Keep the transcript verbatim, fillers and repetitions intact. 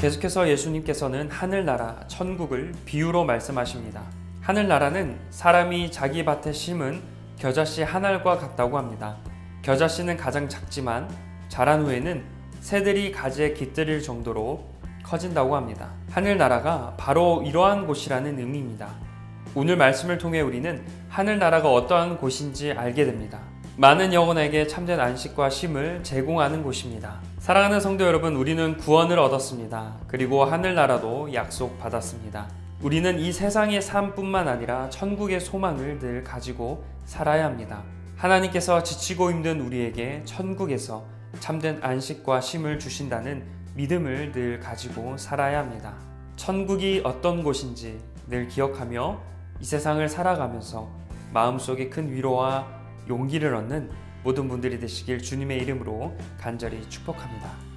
계속해서 예수님께서는 하늘나라, 천국을 비유로 말씀하십니다. 하늘나라는 사람이 자기 밭에 심은 겨자씨 한 알과 같다고 합니다. 겨자씨는 가장 작지만 자란 후에는 새들이 가지에 깃들일 정도로 커진다고 합니다. 하늘나라가 바로 이러한 곳이라는 의미입니다. 오늘 말씀을 통해 우리는 하늘나라가 어떠한 곳인지 알게 됩니다. 많은 영혼에게 참된 안식과 쉼을 제공하는 곳입니다. 사랑하는 성도 여러분, 우리는 구원을 얻었습니다. 그리고 하늘나라도 약속받았습니다. 우리는 이 세상의 삶뿐만 아니라 천국의 소망을 늘 가지고 살아야 합니다. 하나님께서 지치고 힘든 우리에게 천국에서 참된 안식과 쉼을 주신다는 믿음을 늘 가지고 살아야 합니다. 천국이 어떤 곳인지 늘 기억하며 이 세상을 살아가면서 마음속에 큰 위로와 용기를 얻는 모든 분들이 되시길 주님의 이름으로 간절히 축복합니다.